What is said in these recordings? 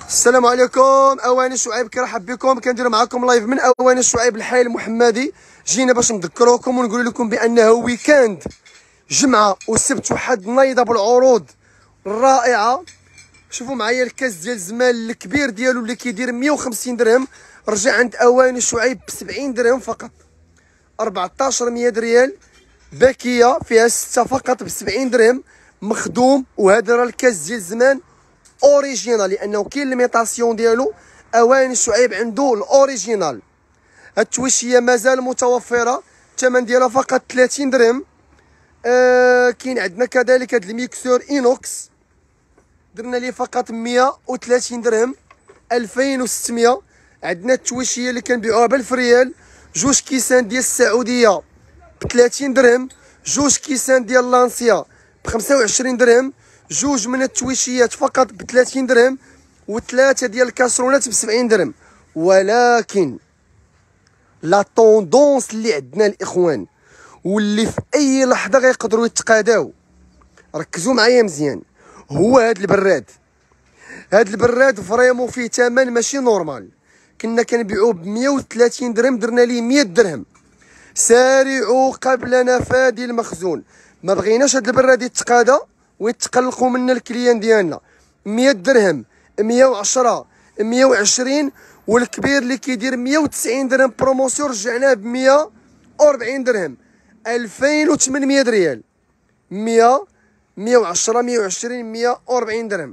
السلام عليكم. اواني شعيب كنرحب بكم، كندير معكم لايف من اواني شعيب الحي المحمدي. جينا باش نذكروكم ونقول لكم بانه ويكاند جمعه وسبت وحد نايضه بالعروض الرائعه. شوفوا معايا الكاس ديال الزمال الكبير ديالو اللي كيدير 150 درهم، رجع عند اواني شعيب ب 70 درهم فقط. 1400 ريال باكيه فيها 6 فقط ب 70 درهم مخدوم. وهذا راه الكاس ديال الزمان اوريجينال، لانه كاين ليميطاسيون ديالو. اواني شعيب عنده الاوريجينال. هاد التويشيه مازال متوفره، الثمن ديالها فقط 30 درهم. كاين عندنا كذلك هاد الميكسور اينوكس درنا ليه فقط 130 درهم 2600. عندنا التويشيه اللي كنبيعوها ب1000 ريال، جوج كيسان ديال السعوديه ب 30 درهم، جوج كيسان ديال لانسيا ب 25 درهم، جوج من التويشيات فقط ب 30 درهم، وثلاثه ديال الكاسرونات ب 70 درهم. ولكن لا طوندونس اللي عندنا الاخوان واللي في اي لحظه غيقدروا يتقاداو، ركزوا معايا مزيان، هو هاد البراد. هاد البراد فريمون فيه ثمن ماشي نورمال. كنا كنبيعوه ب 130 درهم، درنا ليه 100 درهم. سارعوا قبل نفاذ المخزون. ما بغيناش هاد البراد يتقادى ويتقلقوا منا الكليان ديالنا. 100 درهم، 110، 120، والكبير اللي كيدير 190 درهم بروموسيون رجعناه ب 140 درهم 2800 ريال. 100، 110، 120، 140 درهم.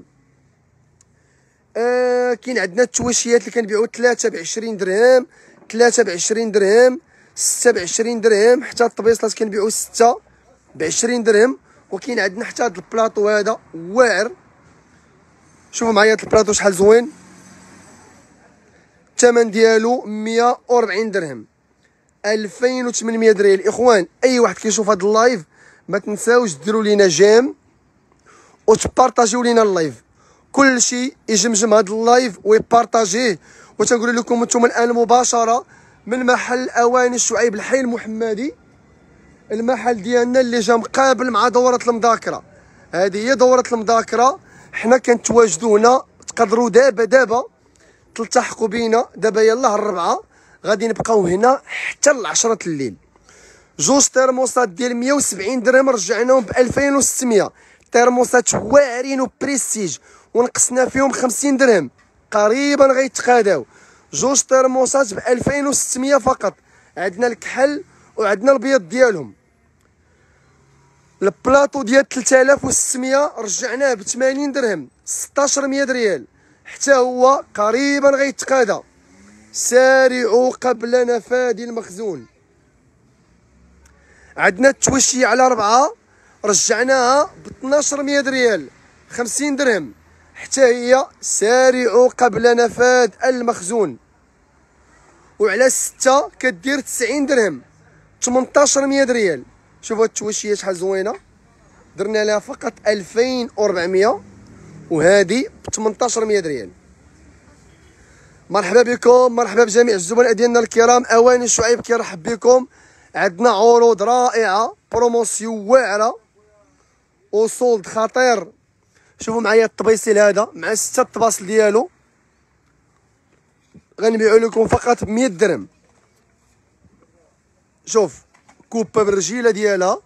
كاين عندنا التواشيات اللي كنبيعوا 3 ب 20 درهم، 3 ب 20 درهم، 6 ب 20 درهم، حتى الطبيصلات كنبيعوا 6 ب 20 درهم. وكاين عندنا حتى هذا البلاطو هذا واعر. شوفوا معايا هذا البلاطو شحال زوين، الثمن ديالو 140 درهم 2800 ريال. الاخوان اي واحد كيشوف هذا اللايف ما تنساوش ديروا لينا جيم وتبارطاجيو لينا اللايف. كلشي يجمجم هذا اللايف ويبارطاجيه. وتنقول لكم انتم الان مباشره من محل اواني شعيب الحي المحمدي، المحل ديالنا اللي جا مقابل مع دوره المذاكره. هذه هي دوره المذاكره، حنا كنتواجدوا هنا. تقدروا دابا تلتحقوا بينا. دابا يلاه الربعه غادي نبقاو هنا حتى ل10 الليل. جوج ترموسات ديال 170 درهم رجعناهم ب 2600. ترموسات واعرين وبريستيج ونقصنا فيهم 50 درهم، قريبا غيتقاداو. جوج ترموسات ب 2600 فقط. عندنا الكحل وعندنا البيض ديالهم. البلاطو ديال 3600 رجعناه ب 80 درهم 1600 ريال، حتى هو قريبا غيتقادى. سارعوا قبل نفاذ المخزون. عندنا التوشيه على 4 رجعناها ب 1200 ريال 50 درهم، حتى هي سارعوا قبل نفاذ المخزون. وعلى 6 كدير 90 درهم 1800 ريال. شوفوا التوشيه شحال زوينه، درنا لها فقط 2400 وهذه ب 1800 ريال. مرحبا بكم، مرحبا بجميع الزبناء ديالنا الكرام. اواني شعيب كيرحب بكم. عندنا عروض رائعه، بروموسيون واعره وصولد خطير. شوفوا معايا الطبيسيل هذا مع 6 الطباصل ديالو غنبيعو لكم فقط ب 100 درهم. شوف كوبه بالرجيله ديالها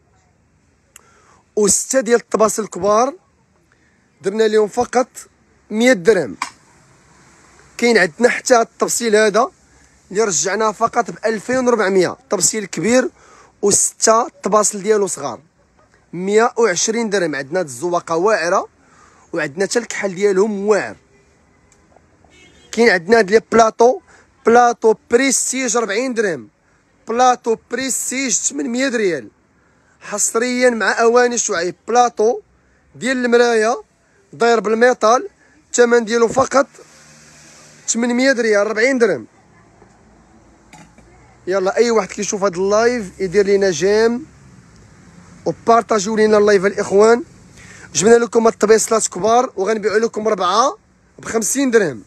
و6 ديال الطباصل الكبار درنا لهم فقط 100 درهم. كاين عندنا حتى هاد الطبسيل هذا اللي رجعناه فقط ب 2400، طبسيل كبير و6 الطباصل ديالو صغار 120 درهم. عندنا هاد الزواقه واعره وعندنا حتى الكحل ديالهم واعر. كاين عندنا هاد لي بلاطو بريستيج 40 درهم، بلاطو بريستيج 800 ريال حصريا مع اواني شعيب. بلاطو ديال المرايه داير بالميطال، الثمن ديالو فقط 800 ريال 40 درهم. يلا اي واحد كيشوف هذا اللايف يدير لينا جيم وبارطاجيو لينا اللايف الاخوان. جبنا لكم الطبيصلات كبار وغنبيعوا لكم 4 ب 50 درهم،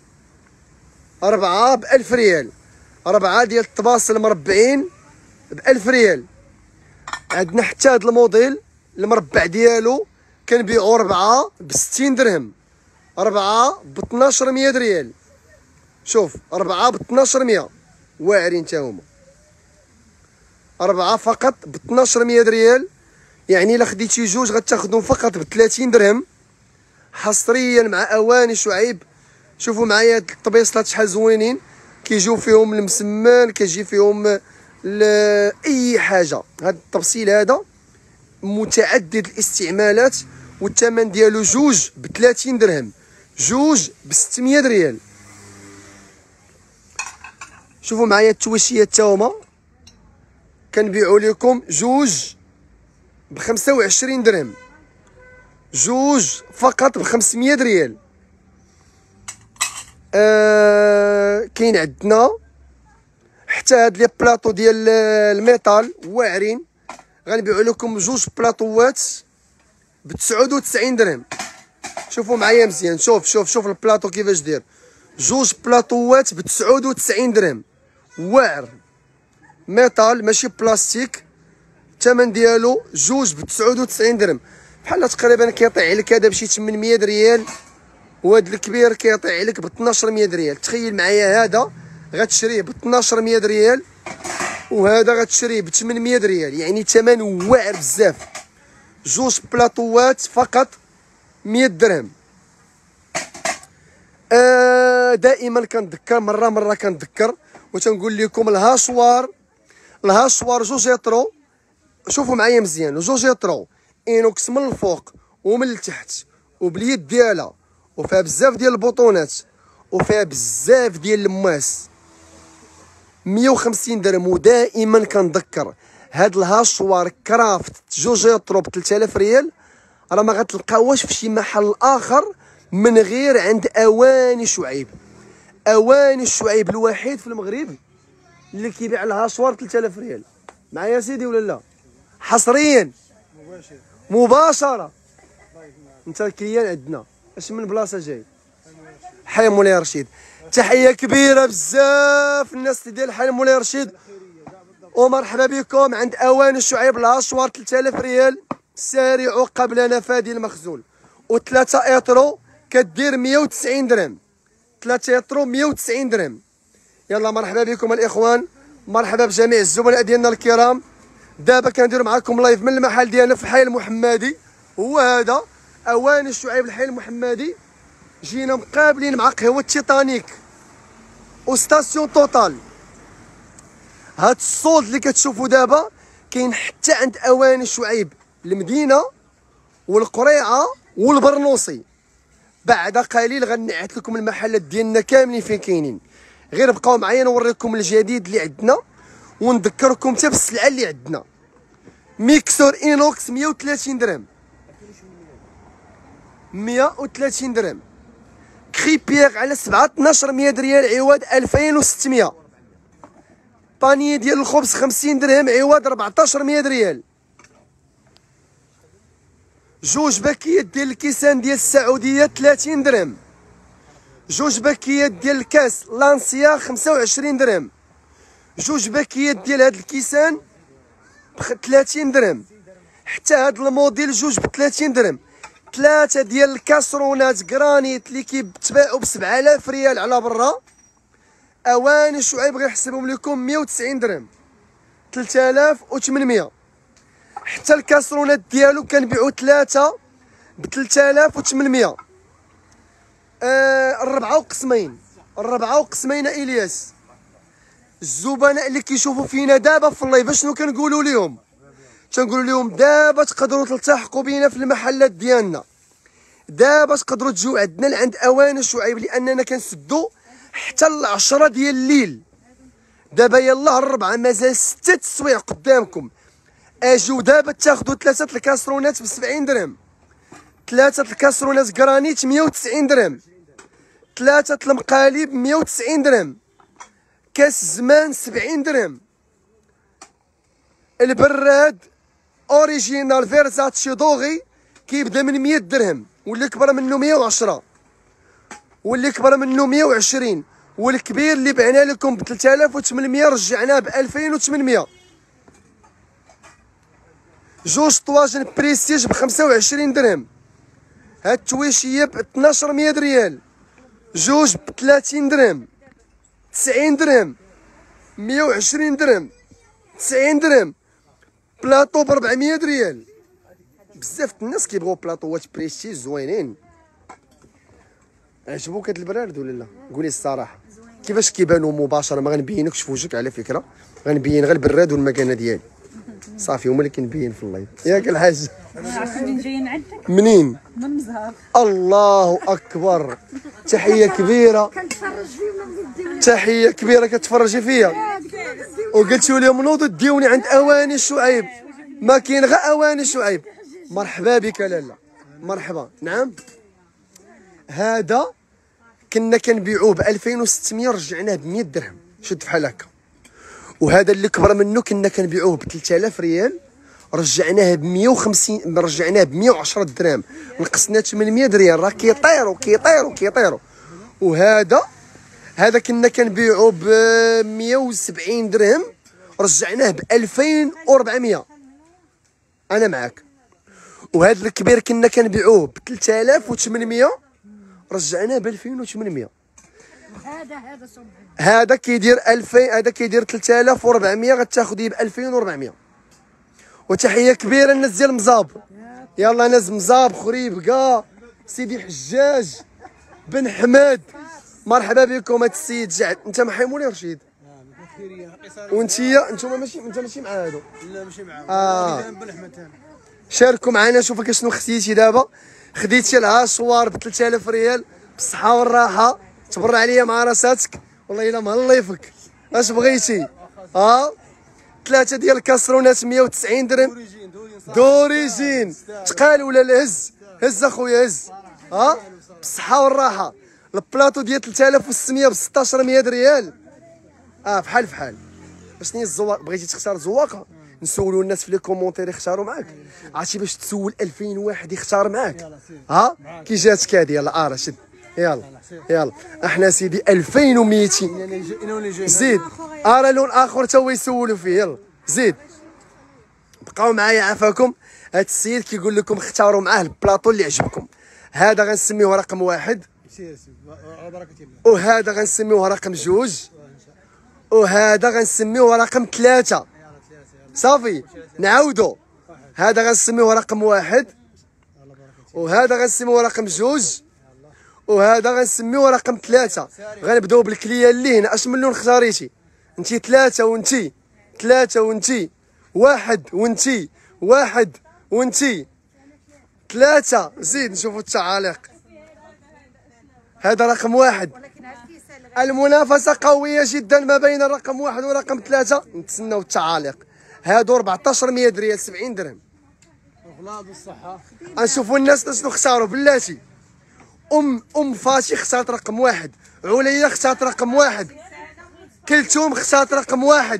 4 ب 1000 ريال، 4 ديال الطباصل مربعين ب 1000 ريال. عندنا حتى هذا الموديل المربع ديالو كنبيعوا 4 ب 60 درهم، 4 ب 1200 ريال. شوف 4 ب 1200 واعرين تا هما. 4 فقط ب 1200 ريال، يعني الا خديتي جوج غتاخذهم فقط ب 30 درهم حصريا مع اواني شعيب. شوفوا معايا هاد الطبيصلات شحال زوينين، كيجيو فيهم المسمان، كيجي فيهم اي حاجه. هاد الطبسيل هذا متعدد الاستعمالات، والثمن ديالو جوج ب 30 درهم، جوج ب 600 ريال. شوفوا معايا التواشيات تا هما كنبيعوا لكم جوج ب 25 درهم، جوج فقط ب 500 ريال. كاين عندنا حتى هاد لي بلاطو ديال الميطال واعرين، غنبيعوا لكم جوج بلاطوات ب 99 درهم. شوفوا معايا مزيان، شوف البلاطو كيفاش داير، جوج بلاطوات ب 99 درهم، واعر ميطال ماشي بلاستيك. الثمن ديالو جوج ب 99 درهم، بحال تقريبا كيطيح عليك هذا بشي 800 ريال، وهاد الكبير كيطيح عليك ب 1200 ريال. تخيل معايا هذا غتشريه ب 1200 ريال، وهذا غتشريه ب 800 ريال، يعني ثمن واعر بزاف. جوج بلاطوات فقط 100 درهم. دائما كنذكر، مره كنذكر وتنقول لكم الهاشوار جوج يطرو. شوفوا معايا مزيان، جوج يطرو اينوكس من الفوق ومن التحت، وباليد ديالها، وفيها بزاف ديال البطونات، وفيها بزاف ديال الماس، 150 درهم. ودائما كنذكر هاد الهاشوار كرافت جوج يطرو ب 3000 ريال، راه ما غتلقاوهاش في شي محل اخر من غير عند اواني شعيب. اواني شعيب الوحيد في المغرب اللي كيبيع الهاشوار 3000 ريال. معايا سيدي ولا لا؟ حصريا مباشره. انت الكليان عندنا اش من بلاصه جاي؟ حي مولاي رشيد. تحيه كبيره بزاف الناس اللي ديال حي مولاي رشيد، ومرحبا بكم عند اواني شعيب. الهاشوار 3000 ريال، سارعوا قبل نفاذ المخزون. و3 ايطرو كدير 190 درهم، 3 ايطرو 190 درهم. يلا مرحبا بكم الاخوان، مرحبا بجميع الزملاء ديالنا الكرام. دابا كندير معكم لايف من المحل ديالنا في الحي المحمدي، هو هذا اواني شعيب الحي المحمدي. جينا مقابلين مع قهوه تيتانيك وستاسيون توتال. هاد الصوت اللي كتشوفوا دابا كاين حتى عند اواني شعيب المدينه والقريعه والبرنوصي. بعد قليل غنعت لكم المحلات ديالنا كاملين فين كاينين، غير بقاو معايا نوريكم الجديد اللي عندنا، ونذكركم حتى بالسلعه اللي عندنا. ميكسور اينوكس 130 درهم، 130 درهم. كريبيير على 7 1200 ريال عوض 2600. بانيي ديال الخبز 50 درهم عوض 1400 ريال. جوج باكيات ديال الكيسان ديال السعوديه 30 درهم. جوج باكيات ديال الكاس لانسيا 25 درهم. جوج باكيات ديال هاد الكيسان ب 30 درهم. حتى هاد الموديل جوج ب 30 درهم. 3 ديال الكاسرونات كرانيت اللي كيتباعوا ب 7000 ريال على برا، اواني شعيب غيحسبهم لكم 190 درهم، 3800. حتى الكاسرونات ديالو كنبيعوا 3 ب 3800. الربعه وقسمين الياس. الزبناء اللي كيشوفوا فينا دابا في اللايف شنو كنقولوا لهم؟ تنقولوا لهم دابا تقدروا تلتحقوا بينا في المحلات ديالنا، دابا تقدروا تجيو عندنا لعند اواني شعيب، لاننا كنسدوا حتى 10 ديال الليل. دابا يلاه الربعه مازال 6 تسويع قدامكم. اجيو دابا تاخذوا 3 الكاسرونات ب 70 درهم، 3 الكاسرونات كرانيت 190 درهم، 3 المقاليب 190 درهم، كاس زمان 70 درهم. البراد اوريجينال فيرزاتشي دوغي كيبدا من 100 درهم، واللي كبر منه 110، واللي كبر منه 120، والكبير اللي بعنا لكم ب 3800 رجعناه ب 2800. جوج طواجن بريستيج ب 25 درهم. هاد التويشيه ب 1200 ريال، جوج ب 30 درهم، 90 درهم، 120 درهم، 90 درهم، بلاطو ب 400 ريال. بزاف الناس كيبغيو بلاطوات بريستيج زوينين. عجبوك هاد البرارد ولا لا؟ قولي الصراحه كيفاش كيبانوا مباشره، ما غنبينكش في وجهك على فكره، غنبين غير البراد والمكانه ديالي صافي، هما اللي كنبين في اللايف ياك الحاج. عارفين جايين عندك منين؟ من مزهر. الله اكبر، تحيه كبيره، تحيه كبيره كتفرجي فيا. وقلتوا لهم نوضوا ديوني عند اواني شعيب، ما كاين غير اواني شعيب. مرحبا بك لالا، مرحبا. نعم هذا كنا كنبيعوه ب 2600 رجعناه ب 100 درهم، شد بحال هكا. وهذا اللي كبر منه كنا كنبيعوه ب 3000 ريال، رجعناه ب 150، رجعناه ب 110 درهم، نقصنا 800 ريال، راه كيطيروا كيطيروا كيطيروا. هذا كنا كنبيعوه ب 170 درهم، رجعناه ب 2400. انا معاك. وهذا الكبير كنا كنبيعوه ب 3800، رجعناه ب 2800. هذا صنع هذا كيدير 2000، هذا كيدير 3400، غتاخذيه ب 2400. وتحيه كبيره للناس ديال مزاب، يلا ناس مزاب، خريبكا، سيدي حجاج، بن حماد، مرحبا بكم. هاد السيد جعد، انت مع حيموني رشيد؟ وانتيا انتوما ماشي، انت ماشي مع هادو؟ لا ماشي معاهم. بن احمد ثاني. شاركوا معنا. شوفوا شنو خديتي دابا. خديتي العاشوار ب 3000 ريال بالصحه والراحه، تبرع عليا مع راساتك والله الا مهليفك. اش بغيتي؟ ثلاثه ديال الكاسرونات 190 درهم، دوريجين. تقال ولا الهز؟ هز اخويا هز. بالصحه والراحه. البلاطو ديال 3600 ب 1600 ريال. بحال بحال. شنو هي الزواق؟ بغيتي تختار زواقه؟ نسولوا الناس في لي كومونتير يختاروا معاك. عرفتي باش تسول 2000 واحد يختار معاك؟ كي جاتك هذه؟ يلا رشد، يلا يلا. احنا سيدي 2200. زيد راه لون اخر تا هو يسولوا فيه. يلا زيد، بقاو معايا عافاكم. هاد السيد كيقول لكم اختاروا معاه البلاطو اللي عجبكم. هذا غنسميوه رقم 1، وهذا غنسميوه رقم 2، وهذا غنسميوه رقم 3. صافي نعاودو. هذا غنسميوه رقم 1، وهذا غنسميوه رقم 2، وهذا غنسميوه رقم 3. غنبداو بالكليه اللي هنا. اش من لون اختاريتي انتي؟ 3 وانتي، 3 وانتي، 1 وانتي، 1 وانتي، 3. زيد نشوفوا التعاليق. هذا رقم 1. المنافسه قويه جدا ما بين الرقم 1 ورقم 3. نتسناو التعاليق. هادو 1400 ريال، 70 درهم. بالصحه. نشوفوا الناس شنو اختاروا بلاتي. ام فاشي اختارت رقم 1، عليا اختارت رقم 1، كلثوم اختارت رقم 1،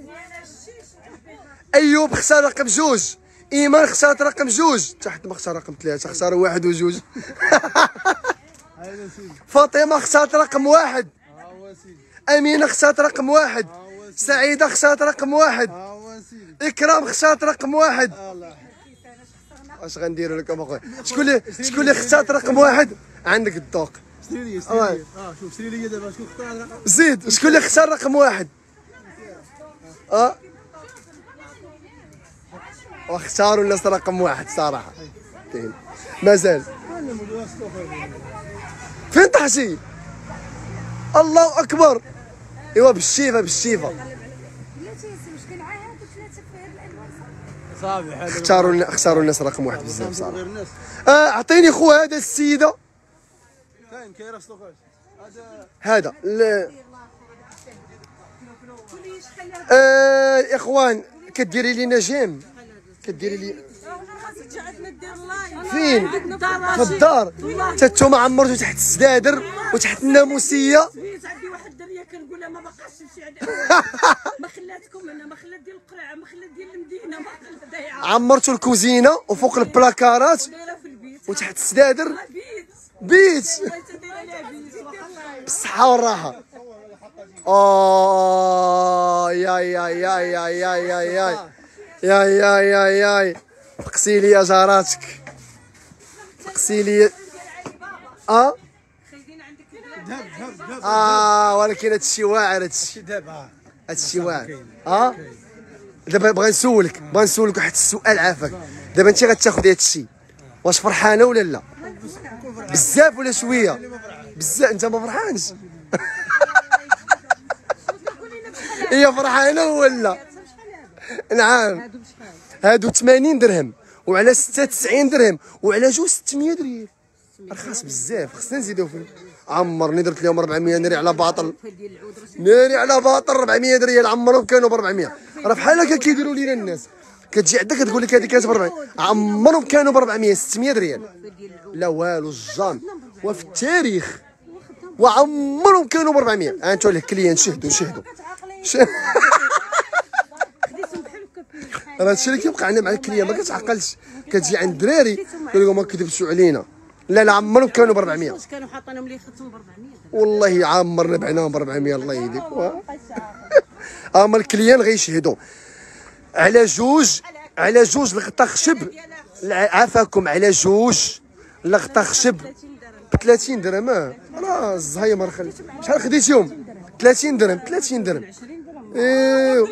ايوب اختار رقم 2، ايمان اختارت رقم 2، تحت ما اختار رقم 3، اختاروا 1 و2. فاطمه اختارت رقم 1، امينه اختارت رقم 1، سعيده اختارت رقم 1، اكرام اختارت رقم 1. اش غنديروا لكم اخويا؟ شكون اللي اختارت رقم 1؟ عندك الذوق. شري لي شوف شري لي دابا شكون اختار رقم. زيد شكون اللي اختار رقم 1؟ واختاروا الناس رقم 1 صراحه. مازال فين طحتي؟ الله اكبر. ايوا بالشيفه بالشيفه. اختاروا الناس رقم 1 بزاف صراحه. اعطيني خو هذا السيده. كاين كيرسلو هذا الاخوان كديري لينا جيم، كديري لي فين؟ في الدار. حتى نتوما عمرتو تحت السدادر وتحت الناموسيه. عندي واحد الدريه كنقول لها ما بقاش نمشي عند ما خلاتكم هنا، ما خلات ديال القرعه، ما خلات ديال المدينه، ما خلات ضيعه. عمرتو الكوزينه وفوق البلاكارات وتحت السدادر. بيت بالصحه والراحه. يا يا يا يا يا يا يا يا يا يا يا فقسي لي جاراتك. سقسي لي ذهب ولكن هادشي واعر هادشي ذهب هادشي واعر دابا بغا نسولك واحد السؤال عافاك. دابا انت غتاخذي هادشي واش فرحانه ولا لا؟ بزاف ولا شويه؟ بزاف. انت ما فرحانش؟ هي فرحانه ولا؟ نعم. هادو 80 درهم وعلى 96 درهم وعلى جوج 600 ريال. رخاص بزاف، خصنا نزيدو فيه. عمرني درت لهم 400 ناري على باطل. ناري على باطل 400 ريال عمرهم كانوا ب 400. راه بحال هكا كيديروا لينا الناس. كتجي عندك كتقول لك هذيك كانت ب 400 عمرهم كانوا ب 400 600 ريال. لا والو الجان وفي التاريخ وعمرهم كانوا ب 400. انتو الكليان شهدوا راه هادشي اللي كيوقع لنا مع الكليان ما كتعقلش. كتجي عند الدراري كيقول لهم ما كذبتوا علينا. لا عمرهم كانوا ب 400. واش كانوا حاطينهم لي ختم ب 400 والله عمرنا بعناهم ب 400 الله يهديك. اما الكليان غيشهدوا على جوج لقطه خشب. عافاكم على جوج لقطه خشب ب 30 درهم. راه الزهايمر شحال خديتيهم؟ 30 درهم. ايوا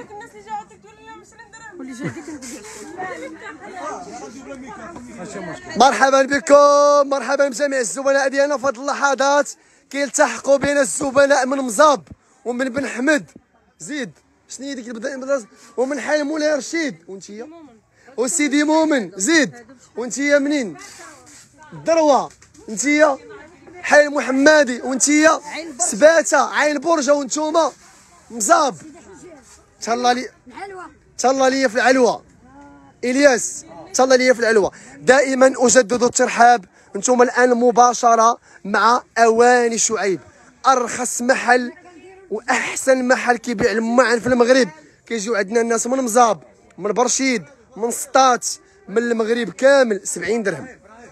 مرحبا بكم، مرحبا بجميع الزبناء ديالنا. في هذه اللحظات كيلتحقوا بنا الزبناء من مزاب ومن بن حمد. زيد شنو هي ديك ومن حي مولاي رشيد وانتيا وسيدي مؤمن. زيد وانتيا منين؟ الدروه. انتيا حي المحمدي وانتيا سباته عين برجه وانتوما مزاب. تهلا لي في العلوه. الياس تهلا لي في العلوه. دائما اجدد الترحاب. انتم الان مباشره مع اواني شعيب، ارخص محل واحسن محل كيبيع المعن في المغرب. كيجيو عندنا الناس من مزاب، من برشيد، من سطات، من المغرب كامل. 70 درهم.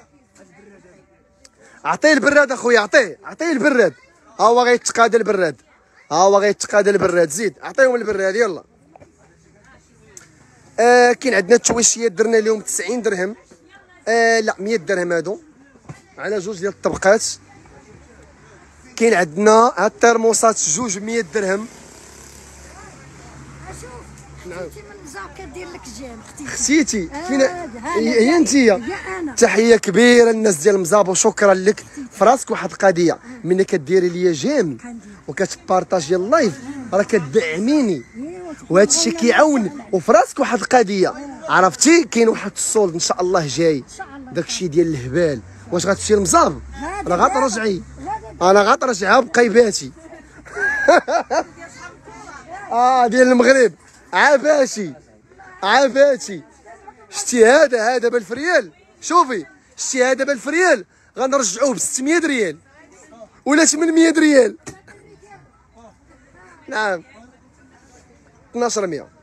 عطيه البراد اخويا، عطيه البراد. ها هو غيتقادى البراد. زيد عطيهم البراد يلا. كاين عندنا التويشيات درنا لهم 90 درهم. لا 100 درهم هادو على جوج ديال الطبقات. كاين عندنا هاد الترموسات جوج 100 درهم. نعم. اختي من مزاب كدير لك جام اختيتي فين هي انتيا؟ تحيه كبيره للناس ديال مزاب وشكرا لك. فراسك واحد القضيه، ملي كديري ليا جيم وكتبارطاجي اللايف راه كدعميني وهذا الشيء كيعاون. وفراسك واحد القضيه عرفتي، كاين واحد السولد ان شاء الله جاي، داك الشيء ديال الهبال. واش غتمشي لمزاب؟ راه غترجعي، انا غترجعها بقيباتي. ديال المغرب عافاتي. شتي هذا بالفريال. شوفي شتي هذا بالفريال غنرجعوه ب 600 ريال ولا 800 ريال. نعم 1200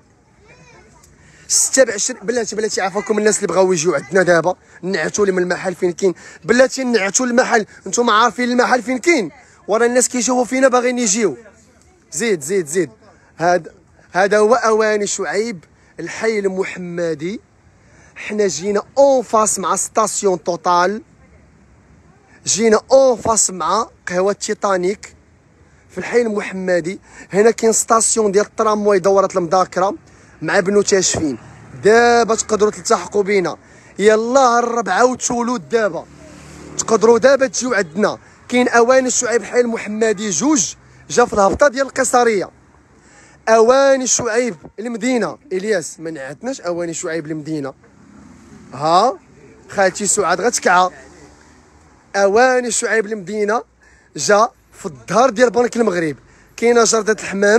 26. بلاتي عافاكم الناس اللي بغاو يجيو عندنا دابا نعتوا لهم المحل فين كاين. بلاتي نعتوا المحل، نتوما عارفين المحل فين كاين، ورا الناس كيشوفوا فينا باغيين يجيو. زيد هذا هو اواني شعيب الحي المحمدي. حنا جينا اون فاس مع ستاسيون توتال، جينا اون فاس مع قهوه تيتانيك في الحي المحمدي. هنا كاين ستاسيون ديال الترامواي دوره المذاكره مع بنو تاشفين. دابا تقدروا تلتحقوا بينا. يلا الربعه وتولود دابا تقدروا دابا تجيو عندنا. كاين اواني شعيب الحي المحمدي جوج جا في الهبطه ديال القيصريه. اواني شعيب المدينه الياس ما نعتناش. اواني شعيب المدينه ها خالتي سعاد غتكعى. اواني شعيب المدينه جا في الظهر ديال بنك المغرب. كاينه جردة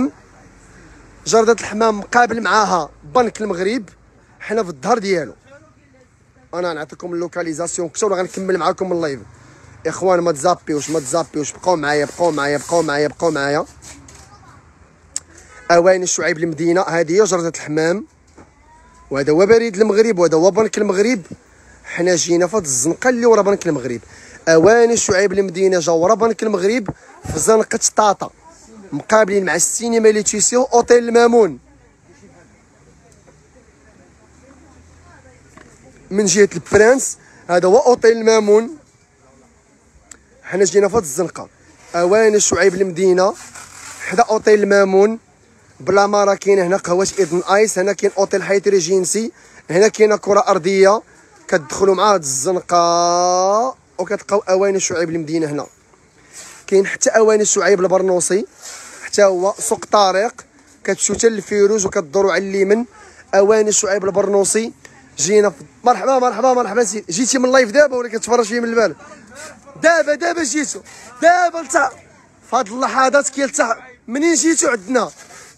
الحمام مقابل معاها بنك المغرب. حنا في الظهر ديالو. انا نعطيكم اللوكاليزاسيون كثر ولا غنكمل معاكم اللايف. اخوان ما تزابيوش بقاو معايا. اواني شعيب المدينه هذه هي جردة الحمام، وهذا هو بريد المغرب، وهذا هو بنك المغرب. حنا جينا في هاد الزنقه اللي ورا بنك المغرب. اواني شعيب المدينه جا ورا بنك المغرب في زنقه طاطا مقابلين مع السينما اللي تيسيو اوتيل المامون. من جهه البرانس هذا هو اوتيل المامون. حنا جينا في هاد الزنقه اواني شعيب المدينه حدا اوتيل المامون. بلا ما راه كاين هنا قهوه ايدن ايس، هنا كاين اوتيل حياتي ريجينسي، هنا كاينه كره ارضيه كتدخلوا مع هاد الزنقه وكتلقاو اواني شعيب المدينه. هنا كاين حتى اواني شعيب البرنوصي حتى هو سوق طارق، كتمشيو حتى للفيروز وكتدوروا على اليمين. اواني شعيب البرنوصي جينا مرحبا مرحبا مرحبا. جيتي من اللايف دابا ولا كتفرج فيه من البال؟ دابا جيتو دابا لتا في هاد اللحظات كيلتا منين جيتو عندنا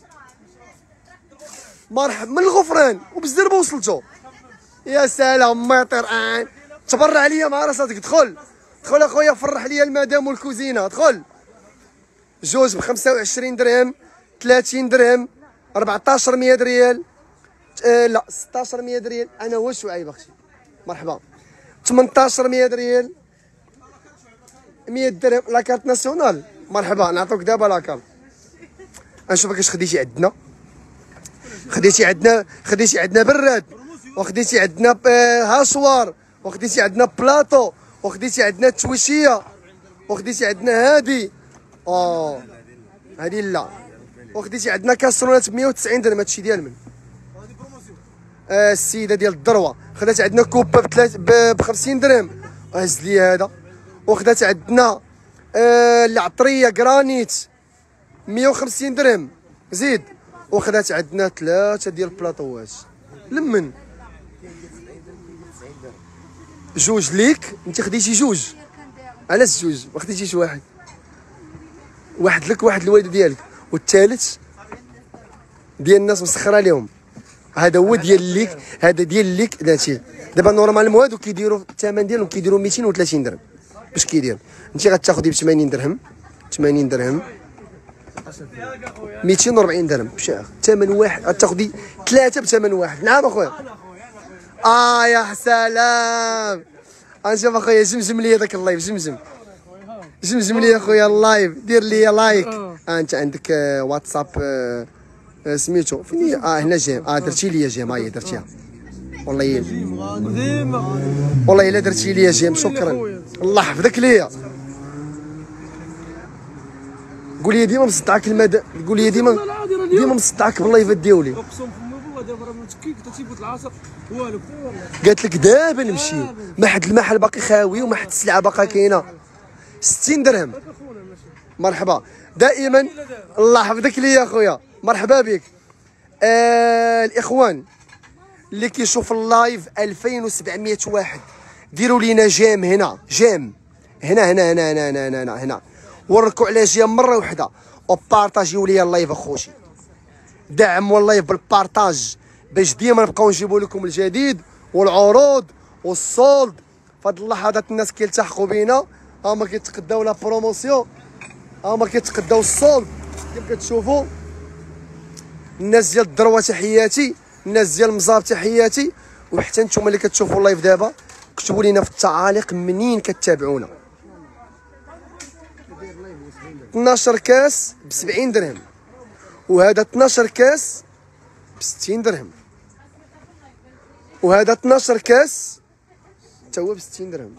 مرحبا من الغفران وبالزربه وصلتو. يا سلام ما يطير تبرع عليا مع راسك. دخل اخويا فرح ليا المدام والكوزينه. دخل جوج ب 25 درهم 30 درهم 1400 ريال لا 1600 ريال. انا هو شعيب اختي مرحبا 1800 ريال 100 درهم. لاكارت ناسيونال مرحبا نعطوك دابا لاكارت. نشوفك اش خديتي عندنا. خديتي عندنا براد، وخديتي عندنا هاشوار، وخديتي عندنا بلاطو، وخديتي عندنا تويشيه، وخديتي عندنا هادي هادي لا، وخديتي عندنا كاسرونات ب 190 درهم. هادشي ديال من السيده ديال الذروه. خدات عندنا كوبا ب 50 درهم هز لي هذا. وخدات عندنا العطريه جرانيت 150 درهم زيد. وخدات عندنا 3 ديال البلاطوات لمن جوج ليك. انت خديتي جوج. علاش جوج ما خديتيش واحد لك واحد الوالده ديالك والثالث ديال الناس مسخره لهم. هذا هو ديال ليك، هذا ديال ليك داتي. دابا نورمالمون هادو كيديروا الثمن ديالهم كيديروا 230 درهم. باش كيدير انت غتاخدي ب 80 درهم 80 درهم 240 درهم بشاغ ثمن واحد. غتاخدي 3 بثمن واحد. نعم اخويا. يا سلام. نشوف اخويا زمزم لي داك اللايف. زمزم لي اخويا اللايف. دير لي لايك. انت عندك واتساب سميتو فين هنا جيم. درتي لي جيم. هي درتيها والله والله الا درتي لي جيم. شكرا الله يحفظك ليا. قول لي ديما مصدعك المدى. قول لي ديما مصدعك باللايفات ديالي. اقسم بالله دابا راه متكيك تيفوت العصر والو. قالت لك دابا نمشي ما حد المحل باقي خاوي وما حد السلعه باقا كاينه. 60 درهم مرحبا دائما. الله يحفظك ليا اخويا مرحبا بك. الاخوان اللي كيشوف اللايف 2700 واحد ديروا لينا جيم هنا. جيم هنا وركوا على جيم مره واحده وبارطاجيو ليا اللايف اخوتي. دعموا اللايف بالبارطاج باش ديما نبقاو نجيبوا لكم الجديد والعروض والصولد. فهاد اللحظات الناس كيلتحقوا بينا. هما كيتقداو لا بروموسيون، هما كيتقداو الصولد. كيف كتشوفوا الناس ديال الذروه تحياتي، الناس ديال المزاب تحياتي. وحتى نتوما اللي كتشوفوا اللايف دابا كتبوا لينا في التعاليق منين كتابعونا. 12 كاس ب 70 درهم وهذا 12 كاس ب 60 درهم وهذا 12 كاس حتى هو ب 60 درهم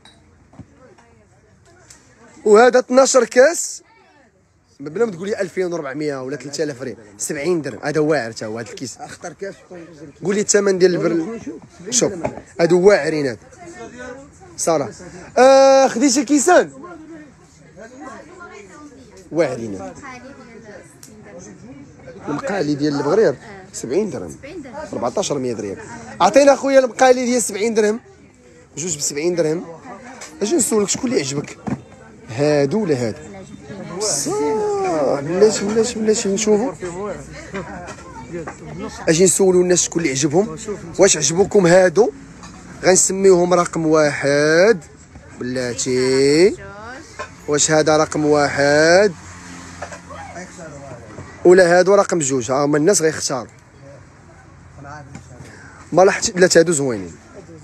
وهذا 12 كاس بلا ما تقول لي 2400 ولا 3000 ريال 70 درهم. هذا واعر حتى هو هذا الكيس. اختار كاس قول لي الثمن ديال شوف هادو واعرين هاد صراحه. خديتي كيسان واعرين. المقالي ديال البغرير 70 درهم 1400 ريال. عطينا اخويا المقالي ديال 70 درهم جوج ب 70 درهم. اجي نسولك شكون اللي عجبك هادو ولا هادو؟ بلاتي نشوفوا. اجي نسولوا الناس شكون اللي عجبهم. واش عجبوكم هادو؟ غنسميوهم رقم واحد بلاتي. واش هذا رقم واحد ولا هادو رقم جوج؟ هما الناس غيختاروا. ما لاحظتش بلاتي هادو زوينين.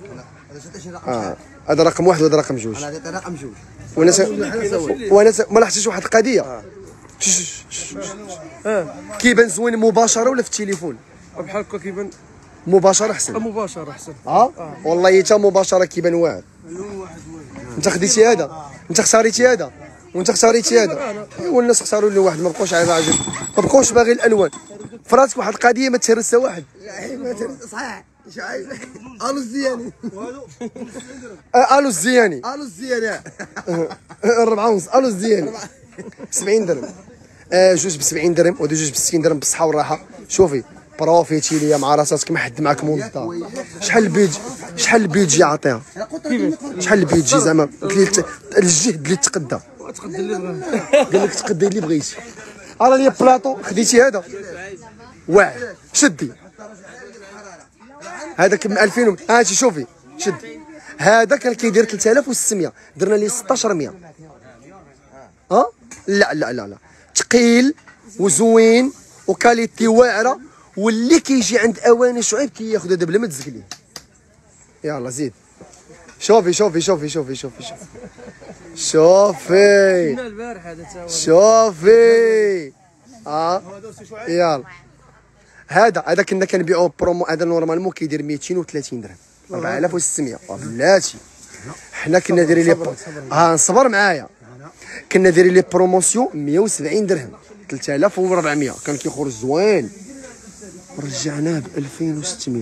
هذا رقم واحد وهذا رقم جوج. انا رقم جوج. وانا ما لاحظتش واحد القضيه. كيبان زوين مباشره ولا في التليفون؟ بحال هكا كيبان مباشره احسن. مباشره احسن. والله حتى مباشره كيبان واعر. اللون واحد انت خديتي هذا، انت اختاريتي هذا، وانت اختاريتي هذا. ايوا الناس اختاروا لون واحد، ما بقوش عاجب، ما بقوش باغي الالوان. فراسك واحد القضيه ما تهرس واحد. صحيح الو الزياني الو الزياني، الو الزياني 4 ونص. الو الزياني 70 درهم. جوج ب 70 درهم ودي جوج ب 60 درهم بالصحه والراحه. شوفي بروفيتي ليا مع راساتك، ما حد معاك موظف. شحال البيدجي عطيها؟ شحال البيدجي زعما الجهد اللي تقدى؟ تقدر اللي قال لك تقدي اللي بغيتي. راه ليا بلاطو خديتي هذا واعر، شدي هذاك من 2000 هاتي شوفي شدي. هذا كان كيدير 3600 درنا ليه 1600. لا لا لا لا، ثقيل وزوين وكاليتي واعره، واللي كيجي عند اواني شعيب كياخذ هذا بلا ما تزكليه. يلا زيد شوفي شوفي شوفي شوفي شوفي شوفي شوفي البارح هذا تا شوفي. يلا هذا كنا كنبيعوه برومو. هذا نورمالمون كيدير 230 درهم 4600 بلاتي. حنا كنا دايرين لي نصبر معايا، كنا دايرين لي بروموسيون 170 درهم 3400 كان كيخرج زوين. رجعناه ب 2600.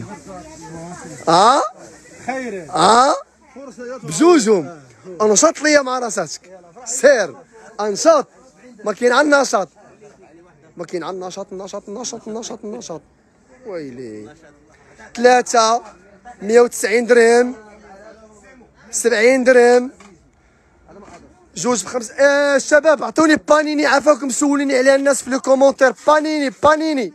خير بجوجهم. انشط ليا مع راساتك، سير انشط. ما كاين عندنا نشاط، ما كاين عندنا نشاط. ويلي 3 190 درهم 70 درهم جوج بخمس. الشباب عطوني بانيني، عافاكم سوليني عليها الناس في لي كومونتير. بانيني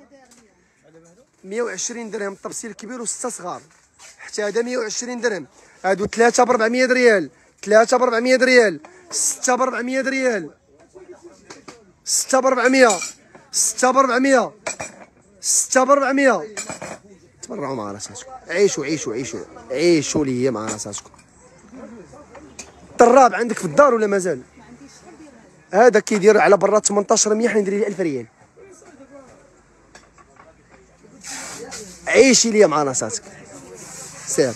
120 درهم الطبسيل الكبير و6 صغار. حتى هذا 120 درهم. هادو 3 ب 400 ريال، 3 ب 400 ريال، 6 ب 400 ريال، 6 ب 400، 6 ب 400، 6 ب 400. تبرعوا مع راساتكم، عيشوا ليا مع راساتكم. الطراب عندك في الدار ولا مازال؟ هذا كيدير على برا 1800، حنا ندير ليه 1000 ريال. عيشي ليا مع راساتك. سير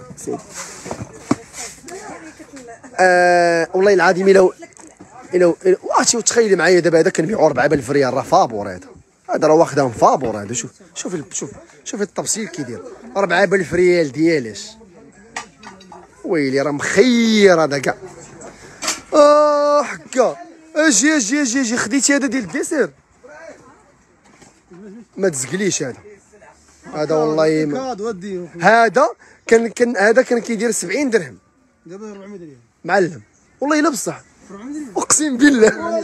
والله العظيم الا واتي وتخيلي معايا دابا هذا كنبيعو 4000 ريال. راه فابور هذا راه واخدهم فابور هذا. شوف التفصيل كيدير 4000 ريال ديالاش. ويلي راه مخير هذا كاع. حكا اجي خديتي هذا ديال الديسير ما تزقليش. هذا والله هذا كان كيدير 70 درهم دابا 400 ريال معلم. والله الا بصح اقسم بالله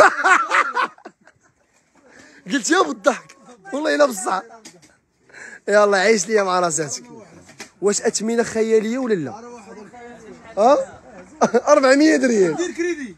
قلتيها بالضحك والله الا بصح. يلا عيش ليا مع راساتك. واش اثمنه خياليه ولا لا؟ 400 ريال دير كريدي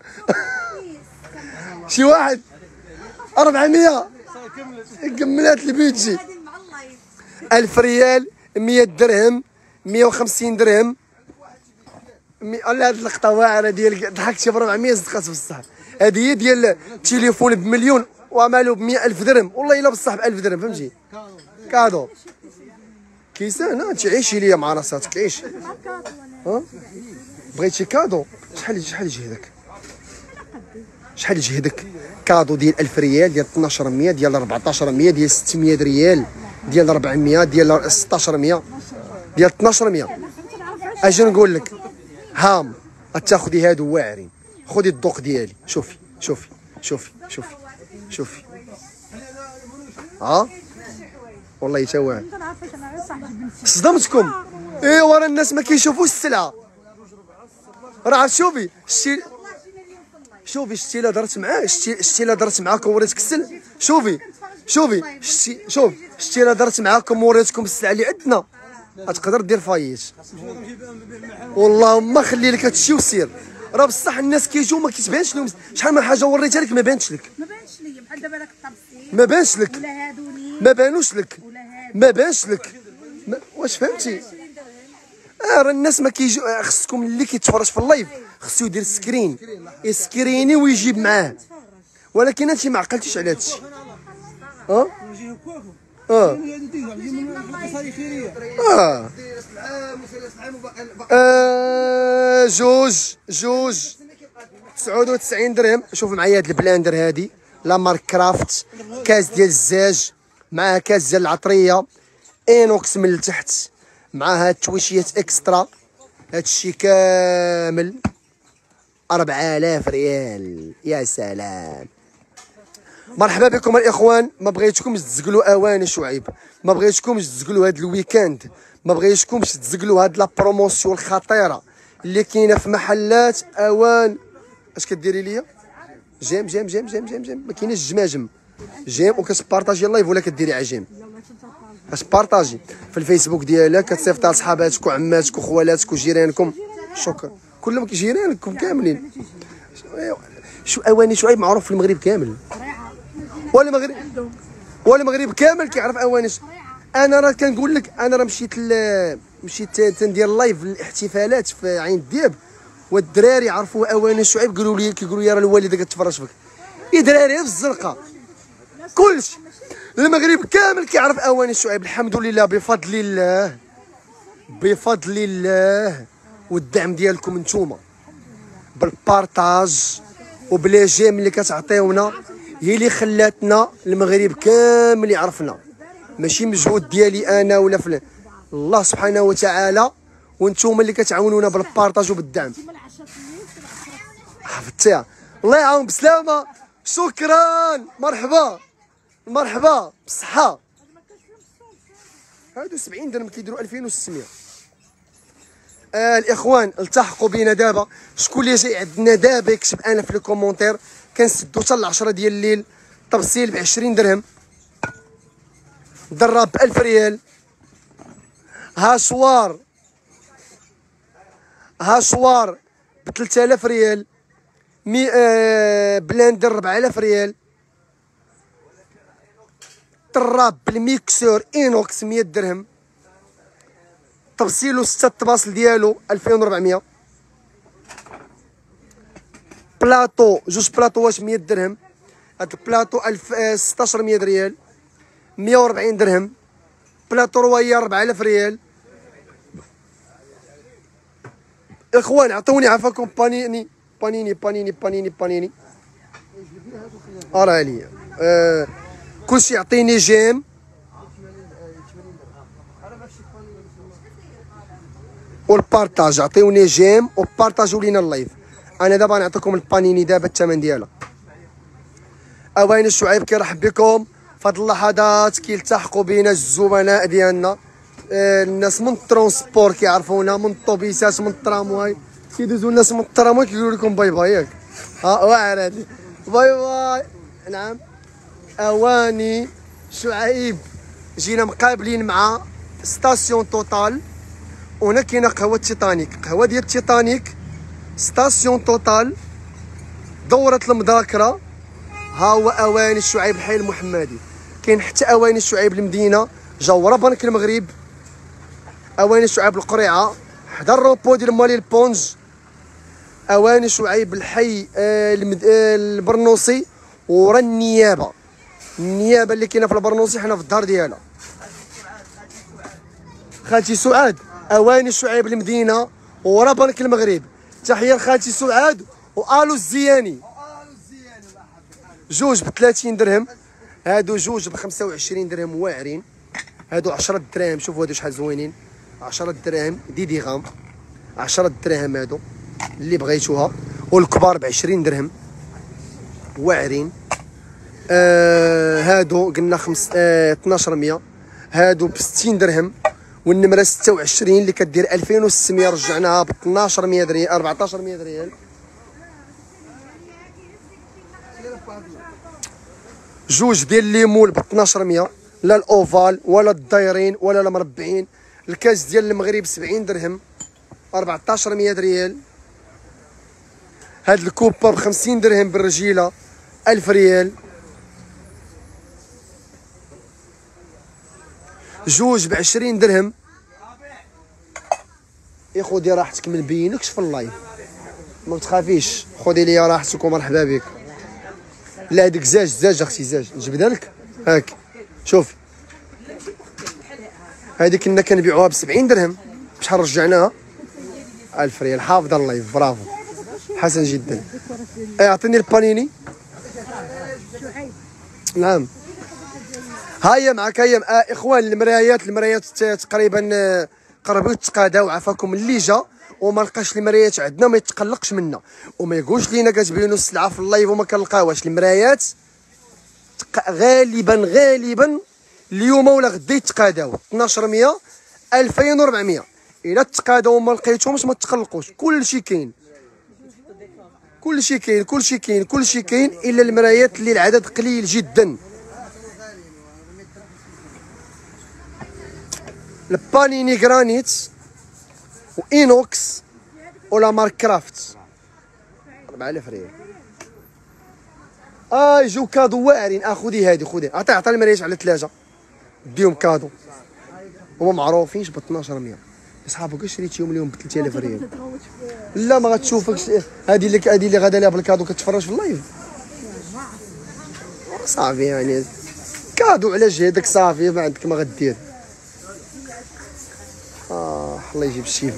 شي واحد 400 كملات البيتجي. 1000 ريال 100 درهم 150 درهم. لا هاد اللقطه واعره ديال ضحكتي ب 400 صدقات بصح. هذه هي ديال التليفون بمليون ومالو ب 100000 درهم. والله الا بصح ب 1000 درهم فهمتي. كادو كيسان. انت عيشي ليا مع راساتك عيشي. بغيتي كادو شحال جهدك؟ شحال جهدك؟ كادو ديال 1000 ريال ديال 1200 ديال 1400 ديال 600 ريال ديال 400 ديال 1600 ديال 1200. اجي نقول لك هام غتاخدي هادو واعرين. خدي الذوق ديالي. شوفي والله تا واعر. صدمتكم. ايوا راه الناس ما كيشوفوش السلعه. راه شوفي شتي لا درت معاه شتي لا درت معاكم وريتك السلع. شوفي شتي لا درت معاكم وريتكم السلعه اللي عندنا غتقدر دير فايت. والله ما خلي لك هادشي وسير. راه بصح الناس كيجيو ما كيتبانش لهم. شحال من حاجه وريتها لك ما بانتش لك. لي بحال دابا داك الطبسيل ما بانش لك. ولا هادو لي ما بانوش لك. ولا هادو ما بانش لك. واش فهمتي؟ راه الناس ما كيجي. خصكم اللي كيتفرج في اللايف خصو يدير سكرين يسكريني ويجيب معاه. ولكن انت ما عقلتيش على هادشي. جوج 99 درهم. شوف معايا هاد البلاندر هادي لا مارك كرافت، كاس ديال الزاج معاها كاس ديال العطريه انوكس من التحت، معاها التويشيات اكسترا. هادشي كامل 4000 ريال. يا سلام، مرحبا بكم الاخوان. ما بغيتكمش تزقلوا اواني شعيب، ما بغيتكمش تزقلوا هاد الويكاند، ما بغيتكمش تزقلوا هاد لا بروموسيون الخطيره اللي كاينه في محلات اوان. اش كديري ليا؟ جيم جيم جيم جيم جيم جيم، ما كاينش الجماجم. جيم وكتبارطاجي اللايف ولا كديري عجيم؟ كتبارطاجي في الفيسبوك ديالك، كتصيفطها لصحاباتك وعماتك وخوالاتك وجيرانكم. شكرا كلهم جيرانكم كاملين. شو اواني شعيب معروف في المغرب كامل، والمغرب كامل كيعرف اواني. انا راه كنقول لك، انا راه مشيت تندير لايف الاحتفالات في عين الدياب، والدراري عرفوا اواني شعيب قالوا لي، كيقولوا لي راه الوالده كتفرج فيك. يا دراري في الزرقاء كلشي المغرب كامل كيعرف اواني شعيب. الحمد لله، بفضل الله، بفضل الله والدعم ديالكم نتوما بالبارطاج وبلا جيم اللي كتعطيونا، هي اللي خلاتنا المغرب كامل يعرفنا. ماشي مجهود ديالي انا ولا فلان، الله سبحانه وتعالى وانتوما اللي كتعاونونا بالبارطاج وبالدعم. حفظتيها. الله يعاون بسلامه. شكرا. مرحبا مرحبا بالصحه. هادو 70 درهم كيديروا 2600. الاخوان التحقوا بينا دابا. شكون اللي جاي عندنا دابا يكتب انا في الكومونتير. كنسدو حتى ل 10 ديال الليل. تبصيل ب 20 درهم، دراب ب 1000 ريال، هاشوار ب 3000 ريال، بلاندر 4000 ريال، طراب بالميكسور انوكس 100 درهم، تبصيلو 6 طباصل ديالو 2400، بلاطو جوج بلاطوات 100 درهم. هاد البلاطو 1600 ريال، 140 درهم. بلاطو روايه 4000 ريال. اخوان عطوني عفاكم بانيني بانيني بانيني بانيني بانيني. راه عليا كلشي يعطيني جيم والبارطاج. عطيوني جيم وبارطاجوا لينا اللايف. انا دابا نعطيكم البانيني دابا الثمن ديالها. اواني الشعيب كيرحب بكم. فهاد اللحظات كيلتحقوا بينا الزملاء ديالنا، الناس من الترونسبور كيعرفونا، من الطوبيسات، من الترامواي. كيدوزو الناس من الترامواي كيقولوا لكم باي باي ياك. واعر هادي باي باي. نعم اواني شعيب جينا مقابلين مع ستاسيون توتال، وهنا كاينه قهوه تيتانيك، قهوه ديال تيتانيك ستاسيون توتال دورة المذاكره. ها هو اواني الشعيب الحي المحمدي. كاين حتى اواني الشعيب المدينه جاوره بنك المغرب، اواني الشعيب القريعه حدا الروبو ديال مالي البونج، اواني شعيب الحي البرنوسي ورا النيابه اللي كاينه في البرنوسي حنا في الدار ديالها. خالتي سعاد اواني الشعيب المدينه ورا بنك المغرب. تحيه لخالتي سعاد والو الزياني. جوج ب 30 درهم، هادو جوج ب 25 درهم واعرين. هادو 10 دراهم. شوفوا هادو شحال زوينين، 10 دراهم دي غام، 10 دراهم هادو اللي بغيتوها. والكبار ب 20 درهم واعرين. هادو قلنا 1200. هادو ب 60 درهم. والنمره 26 اللي كدير 2600 رجعناها ب 1200 ريال، 1400 ريال. جوج ديال الليمون ب 1200، لا الاوفال ولا الدايرين ولا المربعين. الكاس ديال المغرب 70 درهم، 1400 ريال. هاد الكوبا ب 50 درهم بالرجيله، 1000 ريال. جوج ب 20 درهم. يا خودي راحتك، ما نبينكش في اللايف، ما تخافيش، خودي ليا راحتك ومرحبا بك. لا هذيك زاج اختي، زاج نجبدها لك. هاك شوفي هذه كنا كنبيعوها ب 70 درهم. بشحال رجعناها؟ 1000 ريال. حافظه اللايف، برافو، حسن جدا. اعطيني البانيني. نعم هيا معك هيا. اخوان المرايات تقريبا قربوا يتقاداو. عافاكم اللي جا وما لقاش المرايات عندنا ما يتقلقش منا وما يقولش لينا كتبينوا السلعه في اللايف وما كنلقاوهاش. المرايات غالبا اليوم ولا غدا يتقاداو 1200 2400. الا تقاداو وما لقيتهمش ما تقلقوش، كلشي كاين الا المرايات اللي العدد قليل جدا. البانيني جرانيت وإينوكس ولا مارك كرافت 4000 ريال. يجيو كادو واعرين. خذي هادي، خذي عطي المرايات على 3 ديهم كادو. هما معروفينش ب 1200. اصحابك كاش شريتيهم اليوم ب 3000 ريال. لا ما غتشوفكش. هادي اللي غادا لها بالكادو كتفرج في اللايف صافي يعني كادو على جهدك صافي ما عندك ما غدير. الله يجيب الشيفه.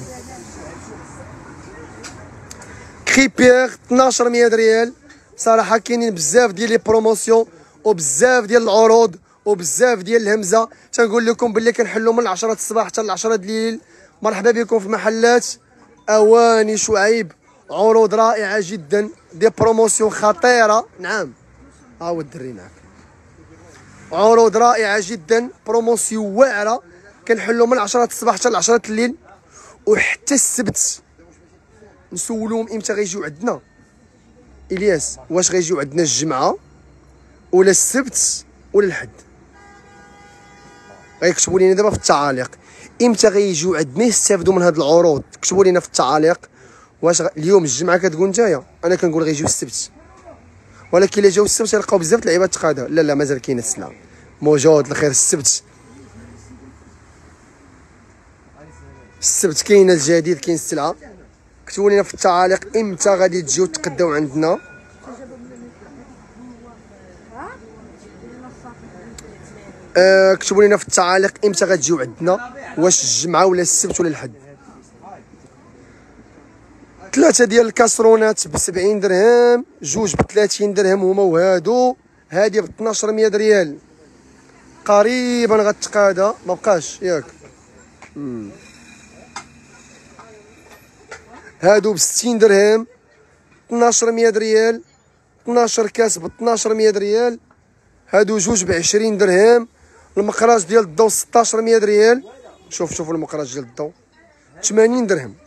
كريبير 1200 ريال. صراحه كاينين بزاف ديال لي بروموسيون وبزاف ديال العروض وبزاف ديال الهمزه. تنقول لكم باللي كنحلوا من 10 الصباح حتى ل 10 الليل. مرحبا بكم في محلات اواني شعيب. عروض رائعه جدا، دي بروموسيون خطيره. نعم هو الدري معك. عروض رائعه جدا، بروموسيون واعره. كنحلوا من 10 الصباح حتى ل 10 الليل وحتى السبت. نسولوهم امتى غيجيو عندنا. الياس واش غيجيو عندنا الجمعه ولا السبت ولا الحد؟ غيكتبوا لينا دابا في التعاليق امتى غيجيو عندنا يستافدوا من هاد العروض. كتبوا لينا في التعاليق واش اليوم الجمعه كتقول نتايا. انا كنقول غيجيو السبت، ولكن الا جاو السبت يلقاو بزاف د اللعيبات تقاده. لا مازال كاينه السلعه موجود. الخير السبت كاين الجديد، كاين السلعه. كتبوا لينا في التعاليق امتى غادي تجيو تقداو عندنا. كتبوا لينا في التعاليق امتى غتجيو عندنا، واش الجمعه ولا السبت ولا الحد. 3 ديال الكاسرونات ب 70 درهم، 2 ب 30 درهم هما وهادو. هادي ب 1200 ريال قريبا غتقادا ما بقاش ياك. هادو ب 60 درهم 1200 ريال. 12 كاس ب 1200 ريال. هادو 2 ب 20 درهم. المقراج ديال الضو 1600 ريال. شوفوا المقراج ديال الضو 80 درهم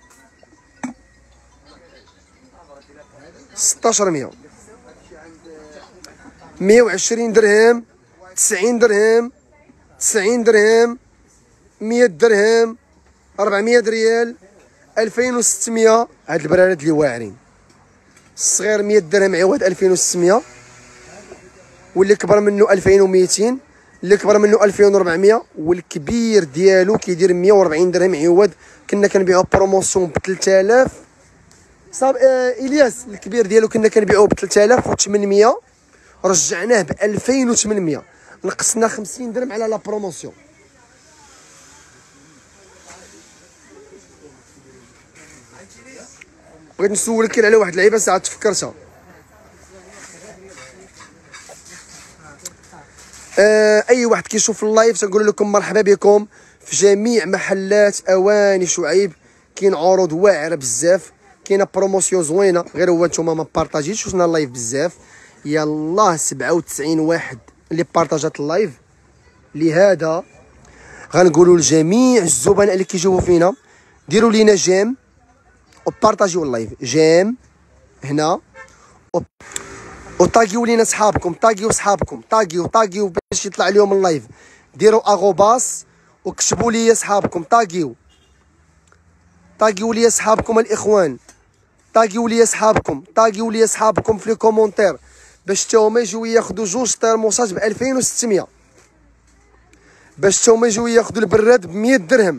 1600. 120 درهم 90 درهم 90 درهم 100 درهم 400 ريال 2600. هاد البرارات اللي واعرين. الصغير 100 درهم عوض 2600، واللي كبر منه 2200، اللي كبر منه 2400، والكبير ديالو كيدير 140 درهم عوض. كنا كنبيعوه بروموسيون ب 3000. صاب الياس الكبير ديالو كنا كنبيعوه ب 3800 رجعناه ب 2800. نقصنا 50 درهم على لا بروموسيون. بغيت نسولك على واحد اللعيبه ساعه تفكرتها. اي واحد كيشوف اللايف تنقول لكم مرحبا بكم في جميع محلات اواني شعيب. كاين عروض واعره بزاف، كاينه بروموسيون زوينه. غير هو نتوما ما بارطاجيتش وصلنا اللايف بزاف. يلاه 97 واحد اللي بارطاجات اللايف. لهذا غنقولوا لجميع الزبناء اللي كيجيو فينا ديروا لينا جيم وبارطاجيو اللايف. جيم هنا وطاقيو لينا صحابكم، طاقيو صحابكم، طاقيو باش يطلع لهم اللايف. ديروا اغوباس وكتبوا لي صحابكم. طاقيو لي صحابكم الاخوان، طاقيو لي صحابكم في لي كومونتير باش تا هما يجيو ياخذوا 2 طرموسات ب 2600، باش تا هما يجيو ياخذوا البراد ب 100 درهم،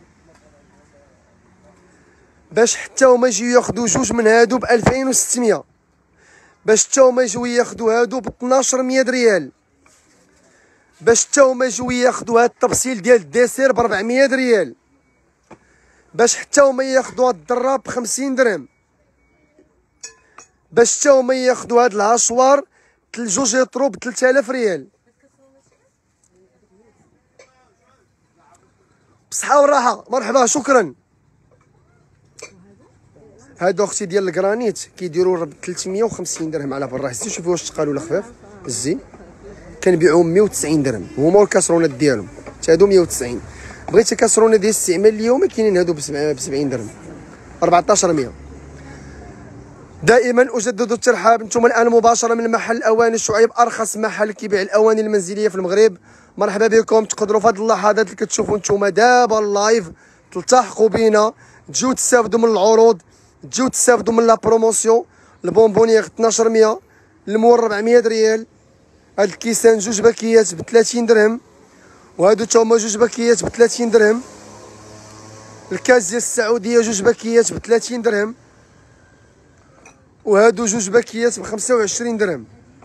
باش حتى هما يجيو ياخذوا 2 من هادو ب 2600، باش تا هما يجيو ياخذوا هادو ب 1200 ريال، باش حتى هما يجيو ياخذوا هاد التبصيل ديال الديسير ب 400 ريال، باش حتى هما ياخذوا هاد الدراب ب 50 درهم، باش حتى هما ياخذوا هاد الهاشوار جوج يطرو ب 3000 ريال. بصحة والراحة. مرحبا شكرا. هادو اختي ديال الكرانيت كيديروا ب 350 درهم على برا. حسيتو شوفوا واش تقالوا ولا خفاف. الزين كنبيعوهم 190 درهم هما والكاسرونات ديالهم حتى هادو 190. بغيتي كاسرونه ديال الاستعمال اليومي كاينين هادو ب 70 درهم 1400. دائما اجدد الترحاب. انتم الان مباشره من محل اواني شعيب، ارخص محل كيبيع الاواني المنزليه في المغرب. مرحبا بكم. تقدروا في هذه اللحظات اللي كتشوفوا نتوما دابا اللايف تلتحقوا بينا، تجيو تستافدوا من العروض، تجيو تستافدوا من لا بروموسيون. البونبونيير 1200، المور 400 ريال، هاد الكيسان جوج باكيات ب 30 درهم، وهادو تا هما جوج باكيات ب 30 درهم. الكاس ديال السعوديه جوج باكيات ب 30 درهم، وهادو جوج باكيات ب 25 درهم.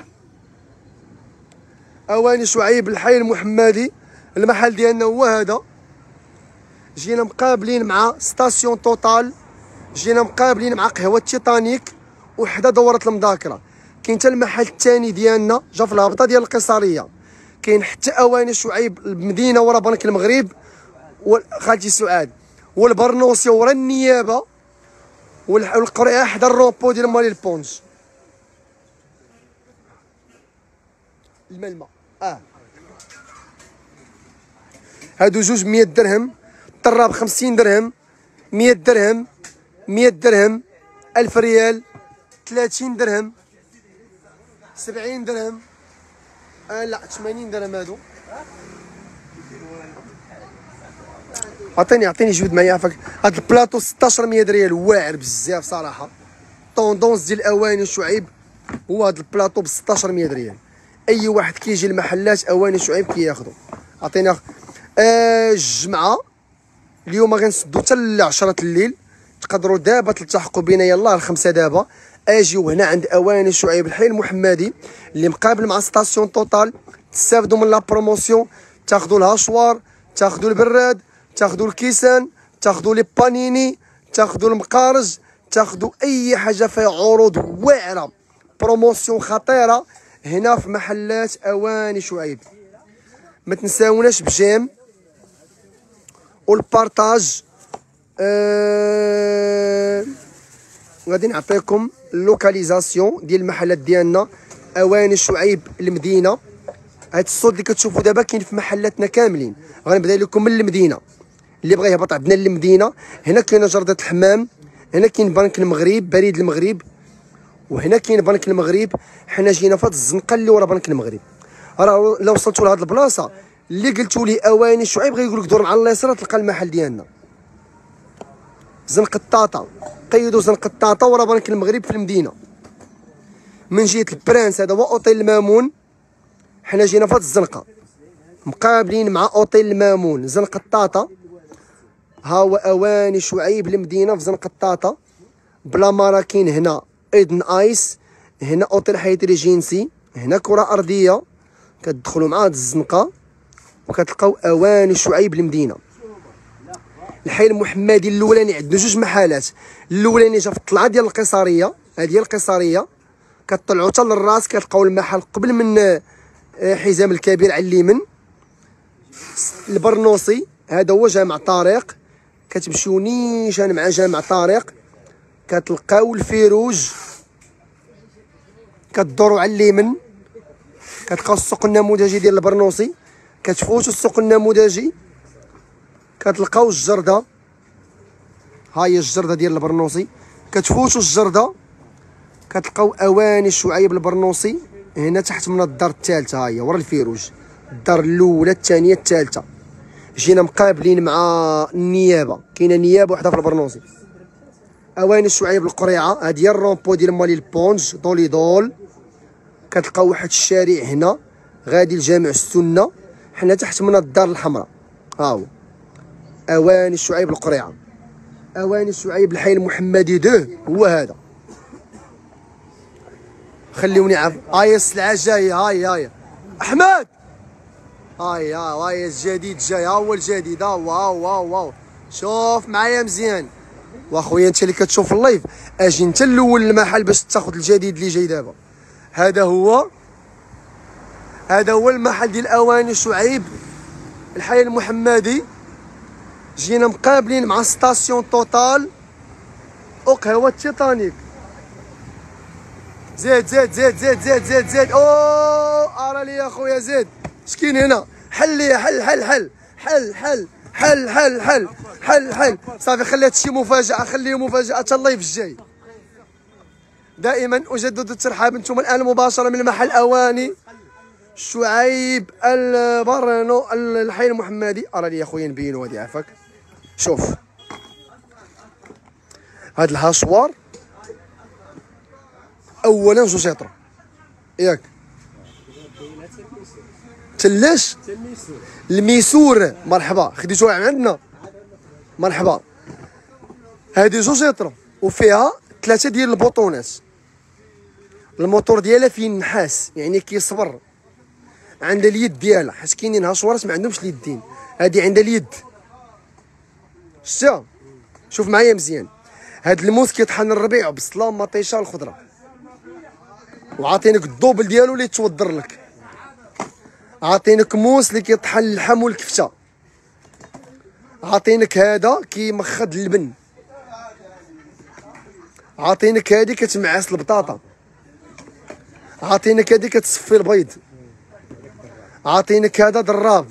اواني شعيب الحي المحمدي، المحل ديالنا هو هذا. جينا مقابلين مع ستاسيون توتال، جينا مقابلين مع قهوه تيتانيك وحده دوره المذاكره. كاين حتى المحل الثاني ديالنا جا في الهبطه ديال القيصريه. كاين حتى اواني شعيب المدينه ورا بنك المغرب خالتي سعاد، والبرنوسي ورا النيابه، والقريه حدا الروبو ديال مالي البونج. الماء هادو جوج 100 درهم، الطراب 50 درهم، 100 درهم، 100 درهم، 1000 ريال، 30 درهم، 70 درهم، لا 80 درهم. هادو عطيني جهد معايا عافاك. هاد البلاطو 1600 ريال واعر بزاف صراحه. طوندونس ديال اواني شعيب هو هاد البلاطو ب 1600 ريال. اي واحد كيجي المحلات اواني شعيب كياخذو. عطينا الجمعه اليوم غنسدو حتى ل 10 الليل. تقدروا دابا تلتحقوا بينا يلاه الخمسه دابا. اجيو هنا عند اواني شعيب الحي المحمدي اللي مقابل مع ستاسيون توتال. تستافدوا من لا بروموسيون، تاخذوا الهاشوار، تاخذوا البراد، تاخذوا الكيسان، تاخذوا لي بانيني، تاخذوا المقارج، تاخذوا اي حاجه فيها عروض واعره، بروموسيون خطيره هنا في محلات اواني شعيب. ما تنساوناش بجيم والبارطاج. غادي نعطيكم اللوكاليزاسيون ديال المحلات ديالنا. اواني شعيب المدينه. هاد الصوت اللي كتشوفوا دابا كاين في محلاتنا كاملين. غنبدا لكم من المدينه، اللي بغى يهبط عندنا للمدينه. هنا كاينه جرده الحمام، هنا كاين بنك المغرب بريد المغرب، وهنا كاين بنك المغرب. حنا جينا في هاد الزنقه اللي ورا بنك المغرب. راه لو وصلتوا لهاد البلاصه اللي قلتوا لي اواني شعيب غيقول لك دور مع اليسار تلقى المحل ديالنا. زنقه الطاطا، قيدوا زنقه الطاطا ورا بنك المغرب في المدينه. من جهه البرانس هذا هو اوتيل المامون. حنا جينا في هاد الزنقه مقابلين مع اوتيل المامون زنقه الطاطا. ها هو اواني شعيب المدينه في زنقه الطاطا. بلا مراكين هنا ايدن ايس، هنا اوتيل حيدري جينسي، هنا كره ارضيه. كتدخلوا مع هاد الزنقه وكتلقاو اواني شعيب المدينه. الحي المحمدي الاولاني عندنا جوج محلات. الاولاني جا في الطلعه ديال القيصريه، هذه هي القيصريه. كتطلعوا حتى للراس كتلقاو المحل قبل من حزام الكبير على اليمين. البرنوسي هذا هو جامع طارق. كتمشيو نيشان مع جامع طارق كتلقاو الفيروج. كدوروا على اليمين كتلقاو السوق النموذجي ديال البرنوسي. كتفوتوا السوق النموذجي كتلقاو الجرده. ها هي الجرده ديال البرنوسي. كتفوتوا الجرده كتلقاو اواني شعيب البرنوسي. هنا تحت من الدار الثالثه، ها هي ورا الفيروج، الدار الاولى الثانيه الثالثه. جينا مقابلين مع النيابه، كاينه نيابه وحده في البرنوسي. اواني شعيب القريعه، هذه هي الرومبو ديال مالي البونج دولي دول. كتلقاو واحد الشارع هنا غادي لجامع السنه. حنا تحت من الدار الحمراء. ها هو اواني شعيب القريعه. اواني شعيب الحي المحمدي 2 هو هذا. خليوني عارف. هاي السلعه جايه. هاي احمد هاي الجديد جاي، ها هو الجديد، ها هو واو شوف معايا مزيان. واخويا انت اللي كتشوف اللايف اجي انت الاول المحل باش تاخذ الجديد اللي جاي دابا. هذا هو المحل ديال اواني شعيب الحي المحمدي. جينا مقابلين مع ستاسيون توتال وقهوة تيتانيك. زيد اوه ارى لي يا خويا زيد شكين هنا. حل لي حل صافي خليت شي مفاجأة، خليه مفاجأة حتى اللايف الجاي. دائما اجدد الترحاب، انتم الان مباشرة من محل اواني شعيب البرنو الحي المحمدي. ارى لي يا خويا نبينو هادي عافاك. شوف هاد الهاشوار اولا 2 لتر ياك، تلاش الميسور مرحبا خديتوها من عندنا مرحبا. هادي 2 لتر وفيها 3 ديال البطونات. الموتور ديالها فيه النحاس يعني كيصبر. عندها اليد ديالها حيت كاينين هاشوارات ما عندهمش اليدين، هادي عندها اليد. شتا شوف معايا مزيان. هاد الموس كيطحن الربيع بالصلام مطيشه الخضره، وعاطينك الدوبل ديالو اللي يتوضر لك. عاطينك موس اللي كيطحن اللحم والكفته. عاطينك هذا كيمخض اللبن. عاطينك هادي كتمعس البطاطا. عاطينك هادي كتصفي البيض. عاطينك هذا دراب.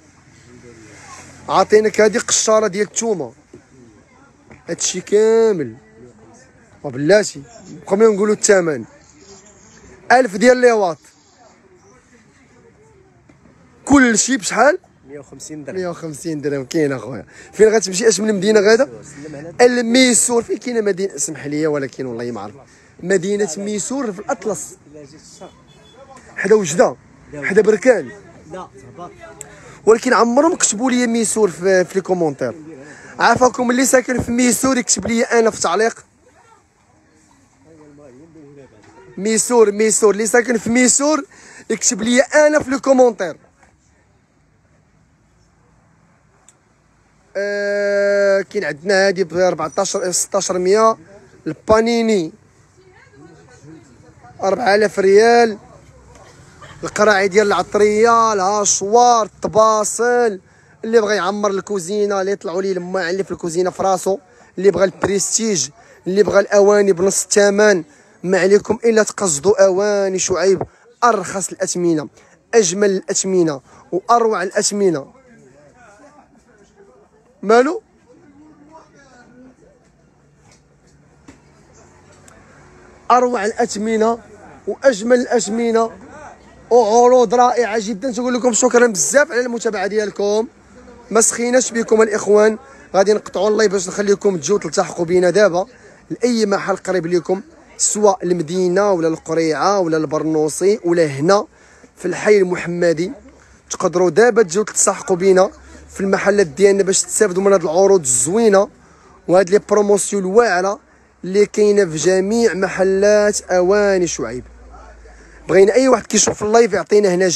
عاطينك هادي قشاره ديال الثومه. هادشي كامل وبلاتي بقاو نقولوا الثمن 1000 ديال ليواط. كل شيء بشحال؟ 150 درهم. 150 درهم. كاين اخويا. فين غتمشي؟ اش من مدينه غادا؟ الميسور. فين كاينه مدينه؟ اسمح لي ولكن والله ما عرف. مدينه ميسور في الاطلس حدا وجده حدا بركان. لا هبط. ولكن عمرهم كتبوا لي ميسور في لي كومونتير. عافاكم اللي ساكن في ميسور يكتب لي انا في تعليق. ميسور اللي ساكن في ميسور يكتب لي انا في لي كومونتير. كاين عندنا هادي ب 14 1600. البانيني 4000 ريال. القراعي ديال العطريه، الهاشوار، الطباصل. اللي بغى يعمر الكوزينه، اللي يطلعوا ليه لما اللي في الكوزينه في راسو، اللي بغى البريستيج، اللي بغى الاواني بنص الثمن، ما عليكم الا تقصدوا اواني شعيب. ارخص الاثمنه، اجمل الاثمنه واروع الاثمنه. مالو اروع الاثمنه واجمل الاثمنه وعروض رائعه جدا. تقول لكم شكرا بزاف على المتابعه ديالكم. ما سخيناش بكم الاخوان. غادي نقطعوا اللايف باش نخليكم تجيو تلتحقوا بينا دابا لاي محل قريب لكم، سواء المدينه ولا القريعه ولا البرنوصي ولا هنا في الحي المحمدي. تقدروا دابا تجيو تلتحقوا بينا في المحلات ديالنا باش تستافدوا من هاد العروض الزوينه وهاد لي بروموسيون الواعره اللي كاينه في جميع محلات اواني شعيب. بغينا اي واحد كيشوف اللايف يعطينا هنا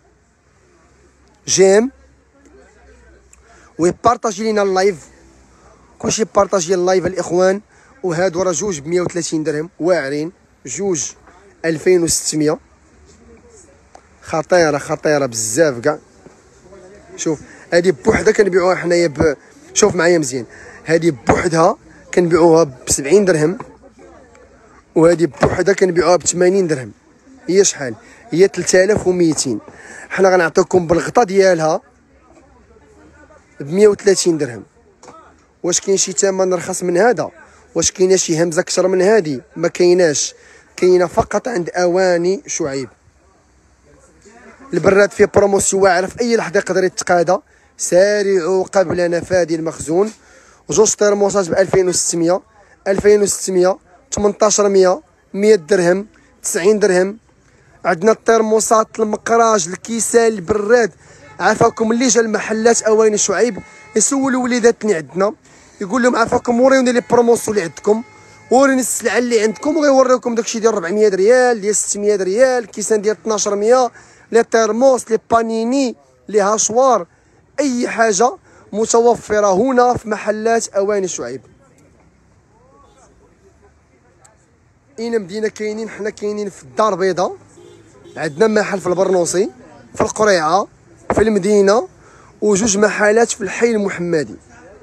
جيم ويبارطاجي لينا اللايف. كلشي بارطاجي اللايف الاخوان. وهادو راه جوج ب 130 درهم واعرين، جوج 2600. خطيره بزاف كاع. شوف هادي بوحدها كنبيعوها حنايا شوف معايا مزيان. هادي بوحدها كنبيعوها ب 70 درهم وهادي بوحدها كنبيعوها ب 80 درهم. هي شحال؟ هي 3200. حنا غنعطيوكم بالغطا ديالها ب 130 درهم. واش كاين شي ثمن رخص من هذا؟ واش كاينه شي همزه اكثر من هذه؟ ما كايناش. كاينه فقط عند اواني شعيب. البراد فيه بروموسيون واعره في اي لحظه يقدر يتقادا. سارعوا قبل نفاذ المخزون. جوج ترموسات ب 2600 1800 100 درهم 90 درهم. عندنا الترموسات، المقراج، الكيسان، البراد. عافاكم اللي جا المحلات اواني شعيب يسولوا وليداتني عندنا يقول لهم عافاكم وريوني لي بروموسيون اللي عندكم، وريني السلعه اللي عندكم، وغيوريكم داكشي ديال 400 ريال ديال 600 ريال، كيسان ديال 1200، لي ترموس، لي بانيني، لها شوار، اي حاجه متوفره هنا في محلات اواني شعيب. اين مدينه كاينين؟ حنا كاينين في الدار البيضاء، عندنا محل في البرنوصي، في القريعه، في المدينه، وجوج محلات في الحي المحمدي.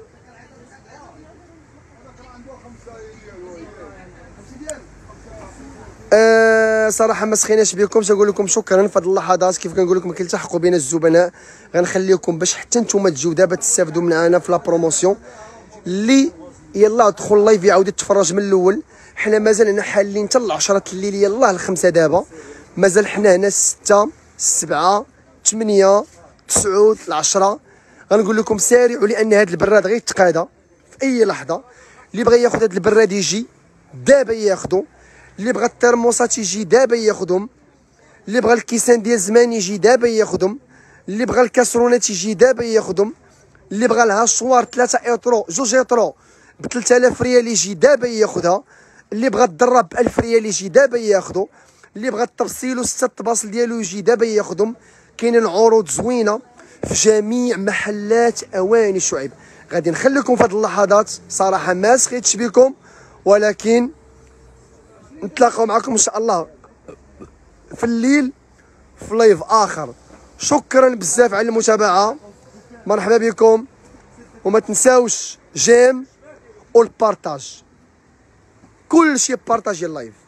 صراحه ما سخيناش بكم، تنقول لكم شكرا في هذه اللحظات. كيف كنقول لكم كيلتحقوا بين الزبناء، غنخليكم باش حتى نتوما تجيو دابا تستافدوا معنا في لا بروموسيون اللي يلا دخل اللايف يعاود يتفرج من الاول. حنا مازال هنا حالين حتى 10 الليل، يلاه ل5 دابا، مازال حنا هنا 6 7 8 9 10. غنقول لكم سارعوا لان هذا البراد غيتقادا في اي لحظه. اللي بغى ياخذ هذا البراد يجي دابا ياخذو، اللي بغى الترموسات يجي دابا ياخذهم، اللي بغى الكيسان ديال زمان يجي دابا ياخذهم، اللي بغى الكاسرونات يجي دابا ياخذهم، اللي بغى لها شوار 3 ايطرو 2 ايطرو ب 3000 ريال يجي دابا ياخذها، اللي بغى الدراب ب 1000 ريال يجي دابا ياخذو، اللي بغى التفصيل و6 الطباصل ديالو يجي دابا ياخذهم. كاينين عروض زوينه في جميع محلات اواني شعيب. غادي نخليكم في هذه اللحظات، صراحه ما سخيتش بكم، ولكن نتلاقاو معكم ان شاء الله في الليل في لايف اخر. شكرا بزاف على المتابعه، مرحبا بكم، وما تنساوش جيم والبارطاج، كل شيء بارطاجي اللايف.